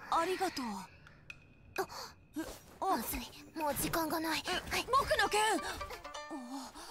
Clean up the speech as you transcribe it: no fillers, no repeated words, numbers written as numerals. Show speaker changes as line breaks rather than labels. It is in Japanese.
ありがとう。
まずい、もう時間がない。はい、
僕の剣。